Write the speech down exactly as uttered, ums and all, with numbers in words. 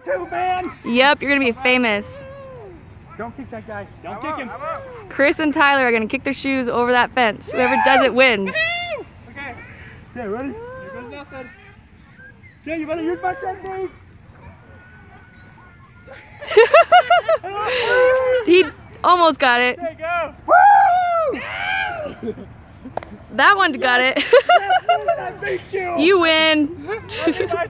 too, man. Yep, you're gonna be famous. Don't kick that guy. Don't kick him. Chris and Tyler are gonna kick their shoes over that fence. Whoever does it wins. Okay. Okay, ready? Here goes nothing. Okay, you better use my technique. He almost got it. Okay, go. Woo! That one got it. I beat you. You win.